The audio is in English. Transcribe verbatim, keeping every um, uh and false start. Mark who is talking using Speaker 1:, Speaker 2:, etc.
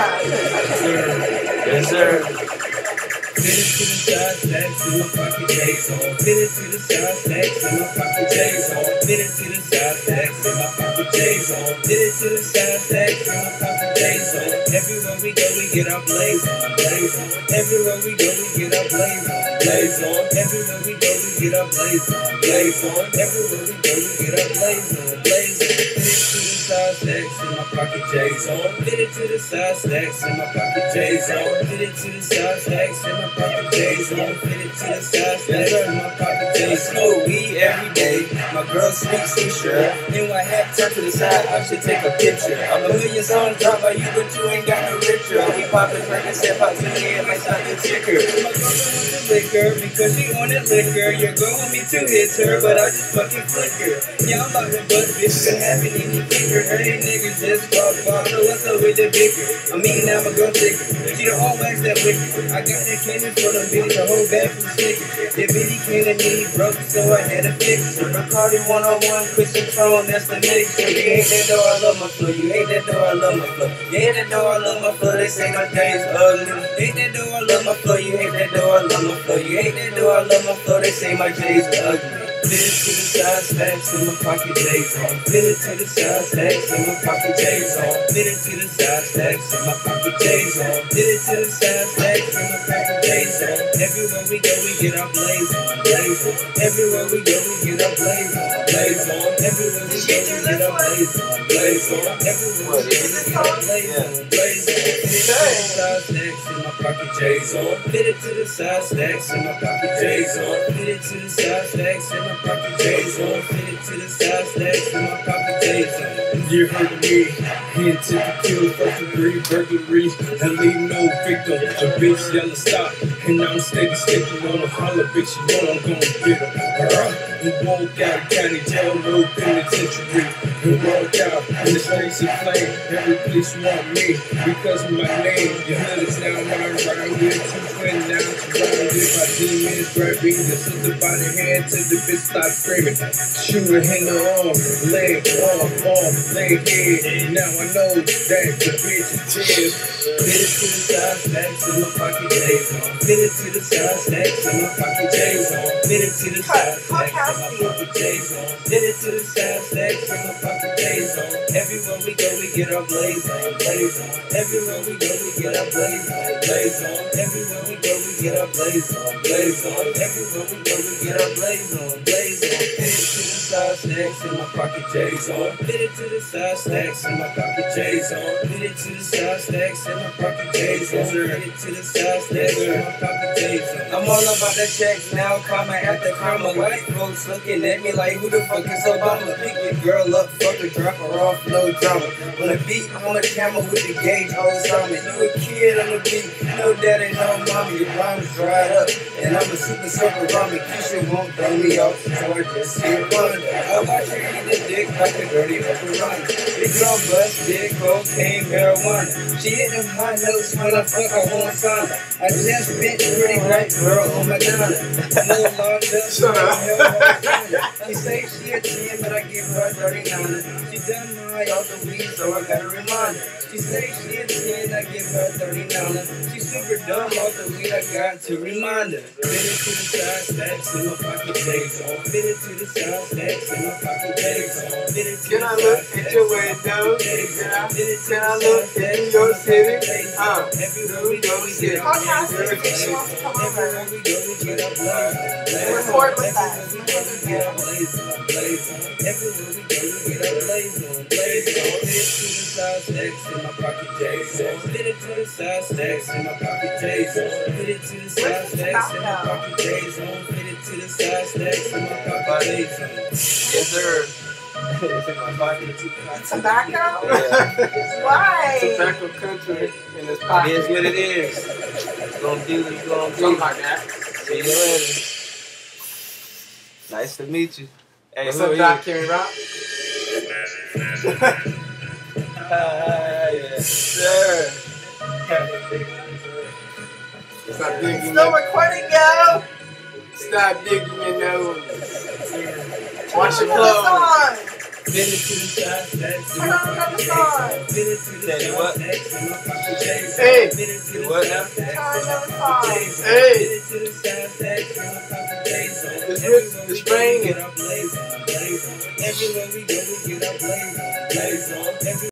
Speaker 1: Yes, sir. Fit it to the side, stacks in my pocket, J's on. Fit it to the side, stacks in my pocket, J's on. Fit it to the side, stacks in my pocket, J's on. Fit it to the side, stacks in my pocket, J's on. Everywhere we go, we get our blaze on, blaze on. Everywhere we go, we get our blaze on, blaze on. Everywhere we go, we get our blaze on, blaze on. Everywhere we go, we get our blaze on, blaze on. Fit it to the side, stacks in my pocket, J's on. Fit it to the side, stacks in my pocket, J's on. Fit it to the side, stacks in my pocket, J's on. Fit it to the side, stacks in my pocket, J's on. Smoke weed every day. My girl speaks too sure. Then I had turned to the side, I should take a picture. I'm a million songs dropped by you, but you ain't got no richer. We poppin' freaking step out to me and might start to ticker. My girl wants the liquor because she wanted liquor. Your girl want me to hit her, but I just fucking flicker. Yeah, I'm about to bust bitch, could happen any quicker. Her these niggas just fuck fuck, so what's up with the bicker? I mean, now my girl thicker. She the all wax that wicked. I got that candy for them bitches, a whole bag from Snickers. That bitty came to me broke, so I had to fix her. Bacardi one oh one, Christian Tron, that's the mixture. You hate that door, I love my flow. You hate that door, I love my flow. You hate that door, I love my flow. They say my days ugly. Hate that door, I love my flow. You hate that door, I love my flow. You hate that door, I love my flow. They say my days ugly. Fit it to the side, stacks in my pocket, J's on. Fit it to the side, stacks in my pocket, J's on. Fit it to the side, stacks in my pocket, J's on. Fit it to the side, stacks in my pocket, J's on. Everywhere we go, we get our blaze on, blaze on. Everywhere we go, we get our blaze on, blaze on. Everywhere we go, we get our blaze on, blaze on. Everywhere we go, we get our blaze on, blaze on. Fit it to the side, stacks in my pocket, J's on. Fit it to the side, stacks in my pocket, J's on. Fit it to the side, stacks in my pocket, J's on. You heard me, hand to the kill, first degree burglary, and leave no victim. The bitch yelling stop, and I'm steady sticking on the holler, bitch. You know I'm gonna get her. And walk out of county jail, no penitentiary. And walk out in the streets of flame. Every police want me because of my name. Your hood is now my ride with two twin now surrounded by demons grabbing the sister by the hand till the bitch stop screaming. Shooter in the arm, leg, arm, arm, leg, head. Now I know that the bitch is dead. Fit it to the side, stacks in my pocket, J's on. Fit it to the side, stacks in my pocket, J's on. Fit it to the side, stacks in my pocket, J's on. Fit it to the side, stacks in my pocket, J's on. Everywhere we go, we get our blaze on, blaze on. Everywhere we go, we get our blaze on, blaze on. Everywhere we go, we get our blaze on, blaze on. Everywhere we go, we get our blaze on, blaze on. Fit it to the side, stacks in my pocket, J's on. Fit it to the side, stacks in my pocket, J's on. Fit it to the side, stacks in my pocket, J's on. Fit it to the side, stacks in my pocket, J's on. I'm all about the checks now, karma after karma. White folks looking at me like, who the fuck is Obama? Pick your girl up, fuck her, drop her off, no drama. On the beat, on the camera with the gauge, whole summer. You a kid on the beat, no daddy, no mommy. Your rhymes dried up, and I'm a super super ramen. Keisha won't throw me off, so I just hit one. I watch her eat the dick like a dirty macaroni. This girl bust dick, cocaine, marijuana. She hit them high notes when I fuck her on sauna. I just bit pretty white girl on Madonna. No long dust, no hell on Madonna. She say she a ten, but I give her a thirty-nine. She done my off the weed, so I gotta remind her. She say she a ten, I give her a thirty-nine. She super dumb off the weed, I got to remind her. Fit it to the side, stacks in my pocket, J's on. Fit it to the side, stacks in my pocket, J's on. Fit it to
Speaker 2: Can I look at your window? Can I, can I look at your city? Uh,
Speaker 1: everywhere we go, we get our blaze on. Everywhere we go, we get our blaze on.
Speaker 3: Record with that.
Speaker 1: Everywhere we get our blaze on, blaze on. Everywhere we go, we get our blaze on, blaze on. Fit it to the side, stacks in my pocket, J's on. Fit it to the side, stacks in my pocket, J's on. Fit it to the side, stacks in my pocket, J's on. Fit it to the side, stacks in my pocket, J's on.
Speaker 2: yes, sir.
Speaker 1: It's in my pocket.
Speaker 3: Tobacco?
Speaker 1: Yeah.
Speaker 3: Why?
Speaker 2: Tobacco country in this pocket.
Speaker 1: It is what it is. It's gonna do what it's gonna do.
Speaker 2: Something like that.
Speaker 1: See you later. Nice to meet you. Hey,
Speaker 2: What's
Speaker 1: who
Speaker 2: up,
Speaker 1: are
Speaker 2: Doc
Speaker 1: you?
Speaker 2: Kenny Rock?
Speaker 1: Ah, yes, sir.
Speaker 2: Stop digging
Speaker 3: Still
Speaker 2: your,
Speaker 3: recording, yo!
Speaker 2: stop digging your nose. Wash your
Speaker 3: Put this
Speaker 2: clothes.
Speaker 3: on.
Speaker 1: Fitted to the side stacks in
Speaker 3: Turn
Speaker 1: my
Speaker 3: on another
Speaker 1: pocket
Speaker 3: song.
Speaker 1: J's on. Fitted to the
Speaker 2: Daddy,
Speaker 1: side
Speaker 2: what?
Speaker 1: stacks in my pocket J's on.
Speaker 2: Hey,
Speaker 1: Fitted to the
Speaker 2: what
Speaker 1: side
Speaker 2: now?
Speaker 1: stacks
Speaker 3: Turn
Speaker 1: in my
Speaker 3: another
Speaker 1: pocket
Speaker 3: song.
Speaker 1: J's on.
Speaker 2: Hey.
Speaker 1: Fitted to the side stacks in my pocket J's on.
Speaker 2: It's,
Speaker 1: Everywhere
Speaker 2: it's
Speaker 1: we go, we
Speaker 2: raining.
Speaker 1: get our blaze on, blaze on. Everywhere we go, we get our blaze on, blaze on. Every